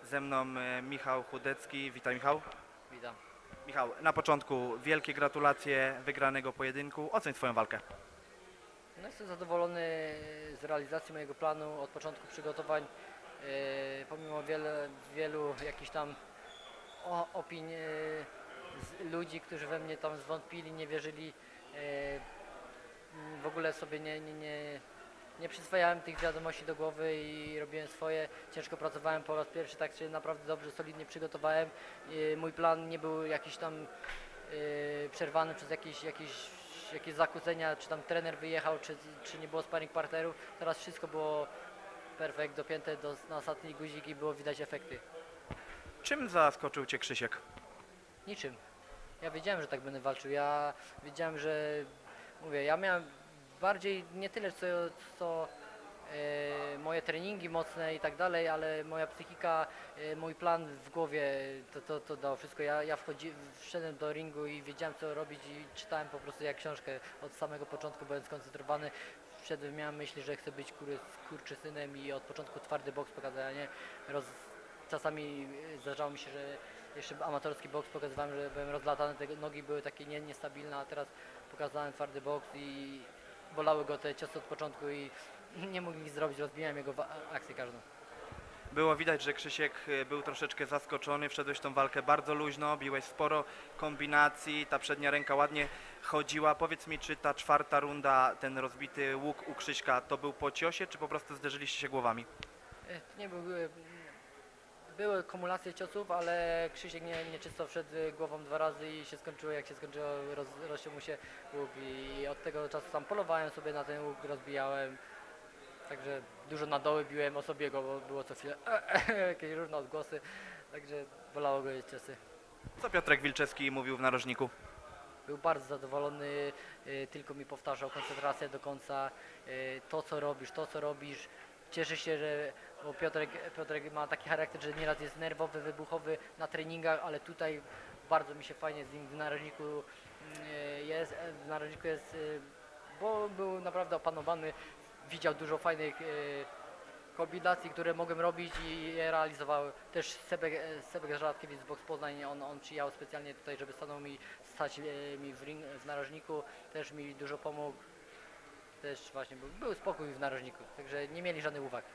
Ze mną Michał Chudecki. Witaj, Michał. Witam. Michał, na początku wielkie gratulacje wygranego pojedynku. Oceń swoją walkę. No jestem zadowolony z realizacji mojego planu od początku przygotowań. Pomimo wielu jakichś tam opinii ludzi, którzy we mnie tam zwątpili, nie wierzyli, w ogóle sobie nie przyswajałem tych wiadomości do głowy i robiłem swoje. Ciężko pracowałem po raz pierwszy, tak się naprawdę dobrze, solidnie przygotowałem. Mój plan nie był jakiś tam przerwany przez jakieś zakłócenia, czy tam trener wyjechał, czy nie było sparring partnerów. Teraz wszystko było perfekt, dopięte na ostatni guzik i było widać efekty. Czym zaskoczył Cię Krzysiek? Niczym. Ja wiedziałem, że tak będę walczył. Ja wiedziałem, że mówię, ja miałem bardziej nie tyle co moje treningi mocne i tak dalej, ale moja psychika, mój plan w głowie to dało wszystko. Ja wszedłem do ringu i wiedziałem co robić i czytałem po prostu jak książkę od samego początku, byłem skoncentrowany. Wszedłem, miałem myśli, że chcę być kurczysynem i od początku twardy boks pokazania. Czasami zdarzało mi się, że jeszcze amatorski boks pokazywałem, że byłem rozlatany, te nogi były takie niestabilne, a teraz pokazałem twardy boks i bolały go te ciosy od początku i nie mógł nic zrobić, rozbijałem jego akcję każdą. Było widać, że Krzysiek był troszeczkę zaskoczony. Wszedłeś w tą walkę bardzo luźno, biłeś sporo kombinacji, ta przednia ręka ładnie chodziła. Powiedz mi, czy ta czwarta runda, ten rozbity łuk u Krzyśka, to był po ciosie, czy po prostu zderzyliście się głowami? Nie był, były kumulacje ciosów, ale Krzysiek nieczysto wszedł głową dwa razy i się skończyło jak się skończyło, rozciął mu się łuk i od tego czasu sam polowałem sobie na ten łuk, rozbijałem. Także dużo na doły biłem Osobiego, bo było co chwilę jakieś różne odgłosy, także bolało go ciosy. Co Piotrek Wilczewski mówił w narożniku? Był bardzo zadowolony, tylko mi powtarzał koncentrację do końca, to co robisz. Cieszę się, że bo Piotrek ma taki charakter, że nieraz jest nerwowy, wybuchowy na treningach, ale tutaj bardzo mi się fajnie z nim w narożniku jest, bo był naprawdę opanowany, widział dużo fajnych kombinacji, które mogłem robić i je realizował. Też Sebek Żalatkiewicz z Box Poznań, on przyjechał specjalnie tutaj, żeby stanął mi, stać mi w narożniku, też mi dużo pomógł. Też właśnie był spokój w narożniku, także nie mieli żadnych uwag.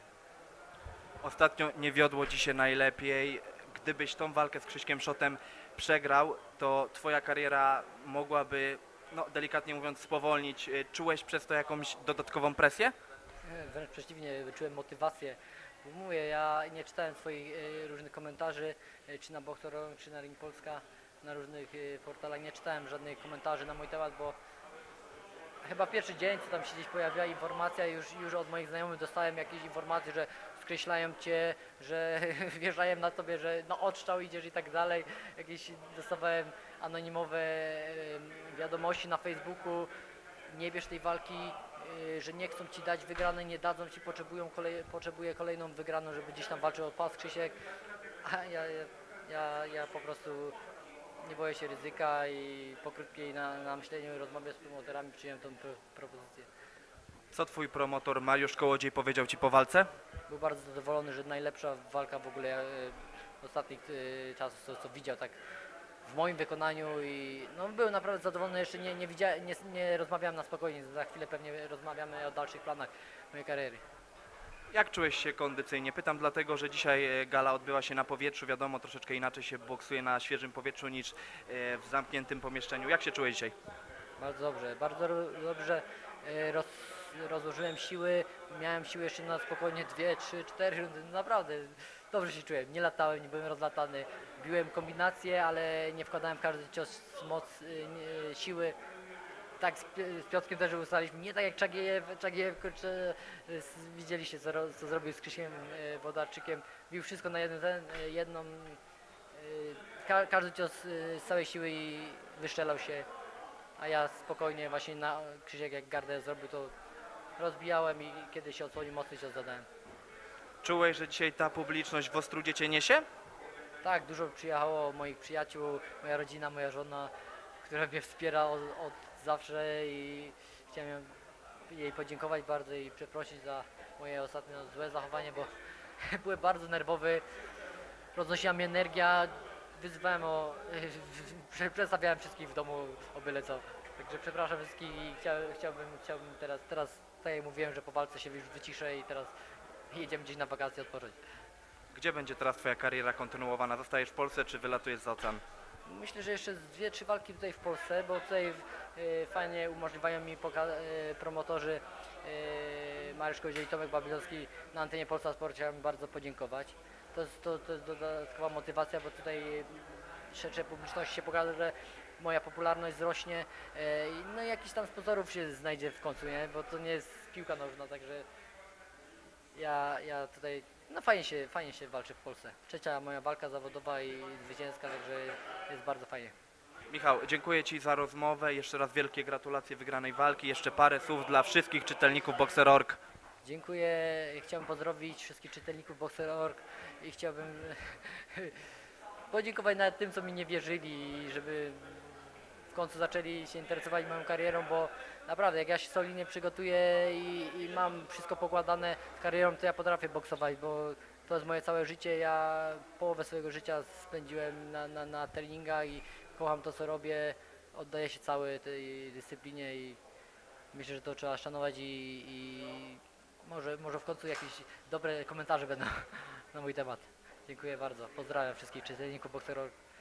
Ostatnio nie wiodło Ci się najlepiej. Gdybyś tą walkę z Krzyśkiem Szotem przegrał, to Twoja kariera mogłaby, no delikatnie mówiąc, spowolnić. Czułeś przez to jakąś dodatkową presję? Wręcz przeciwnie, wyczułem motywację. Bo mówię, ja nie czytałem swoich różnych komentarzy, czy na Boxer, czy na Ring Polska, na różnych portalach. Nie czytałem żadnych komentarzy na mój temat, bo chyba pierwszy dzień, co tam się gdzieś pojawiła informacja, już od moich znajomych dostałem jakieś informacje, że skreślają cię, że wjeżdżają na tobie, że no odstrzał idziesz i tak dalej. Jakieś dostawałem anonimowe wiadomości na Facebooku, nie bierz tej walki, że nie chcą ci dać wygranej, nie dadzą ci, potrzebuje kolejną wygraną, żeby gdzieś tam walczył o pas Krzysiek, a ja po prostu nie boję się ryzyka i po krótkiej namyśleniu rozmowie z promotorami przyjąłem tą propozycję. Co Twój promotor Mariusz Kołodziej powiedział Ci po walce? Był bardzo zadowolony, że najlepsza walka w ogóle ostatnich czasów, co widział tak w moim wykonaniu i no, był naprawdę zadowolony, jeszcze nie rozmawiałem na spokojnie, za chwilę pewnie rozmawiamy o dalszych planach mojej kariery. Jak czułeś się kondycyjnie? Pytam dlatego, że dzisiaj gala odbyła się na powietrzu. Wiadomo, troszeczkę inaczej się boksuje na świeżym powietrzu niż w zamkniętym pomieszczeniu. Jak się czułeś dzisiaj? Bardzo dobrze rozłożyłem siły, miałem siły jeszcze na spokojnie 2, 3, 4 rundy, naprawdę dobrze się czułem, nie latałem, nie byłem rozlatany, biłem kombinacje, ale nie wkładałem w każdy cios siły. Tak z Piotrkiem też ustaliliśmy, nie tak jak Czagiejew kurczę, widzieliście co zrobił z Krzysiem Wodarczykiem, bił wszystko na jedną, każdy cios z całej siły i wyszczelał się. A ja spokojnie właśnie Krzysiek jak gardę zrobił, to rozbijałem i kiedy się odsłonił, mocny cios zadałem. Czułeś, że dzisiaj ta publiczność w Ostródzie Cię niesie? Tak, dużo przyjechało moich przyjaciół, moja rodzina, moja żona, która mnie wspiera od zawsze i chciałem jej podziękować bardzo i przeprosić za moje ostatnie złe zachowanie, bo byłem bardzo nerwowy. roznosiła mnie energia, wyzywałem przedstawiałem wszystkich w domu o byle co. Także przepraszam wszystkich i chciałbym teraz, tak jak mówiłem, że po walce się już wyciszę i teraz jedziemy gdzieś na wakacje odpocząć. Gdzie będzie teraz twoja kariera kontynuowana? Zostajesz w Polsce czy wylatujesz za ocean? Myślę, że jeszcze z 2-3 walki tutaj w Polsce, bo tutaj fajnie umożliwiają mi promotorzy Mariusz Koźle i Tomek Babilowski na antenie Polsa Sport. Chciałem bardzo podziękować. To jest dodatkowa motywacja, bo tutaj szerszej publiczności się pokaże, że moja popularność wzrośnie. No i jakiś tam sponsorów się znajdzie w końcu, nie? Bo to nie jest piłka nożna, także ja tutaj, no fajnie się walczy w Polsce. Trzecia moja walka zawodowa i zwycięska, także jest bardzo fajnie. Michał, dziękuję Ci za rozmowę. Jeszcze raz wielkie gratulacje wygranej walki. Jeszcze parę słów dla wszystkich czytelników Boxer.org. Dziękuję, chciałbym pozdrowić wszystkich czytelników Boxer.org i chciałbym podziękować nawet tym, co mi nie wierzyli, żeby w końcu zaczęli się interesować moją karierą, bo naprawdę jak ja się solidnie przygotuję i mam wszystko pokładane z karierą, to ja potrafię boksować, bo to jest moje całe życie. Ja połowę swojego życia spędziłem na treningach i kocham to, co robię, oddaję się całej tej dyscyplinie i myślę, że to trzeba szanować i może w końcu jakieś dobre komentarze będą na mój temat. Dziękuję bardzo. Pozdrawiam wszystkich czytelników Boxer.org.